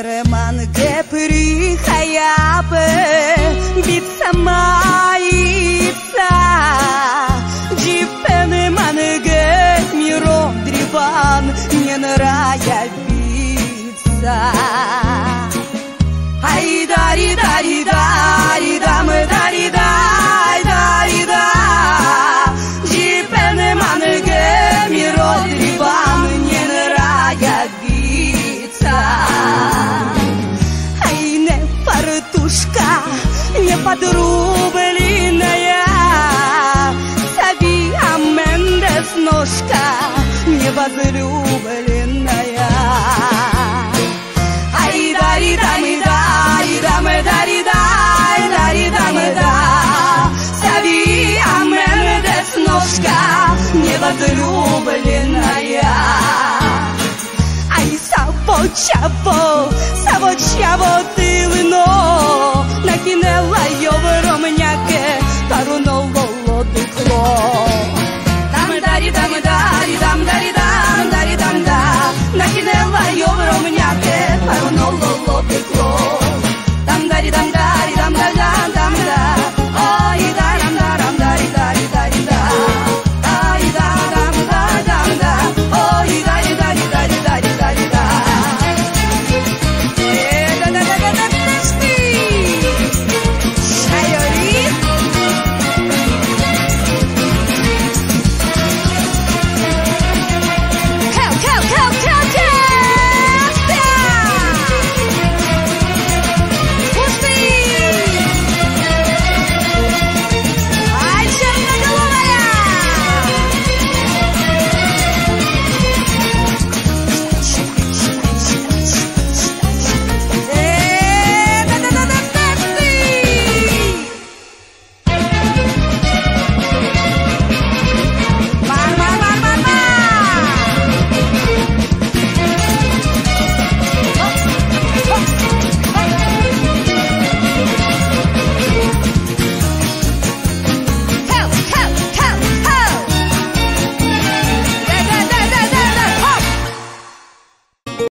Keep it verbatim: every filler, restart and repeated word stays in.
Романге прихаяпе, битса маица, джипене манге миро дрибан, не нрая битса. Ай дари дари дари дам дари дай дари да, джипене манге миро дрибан, не нрая битса. Не подрубленная, Савия Мендес ножка, невозлюбленная. Ай, дари, дамы, дари, дамы, дари, дай, дари, дамы, да. Савия Мендес ножка, невозлюбленная. Ай, саво, чаво, саво, чаво, ты лно.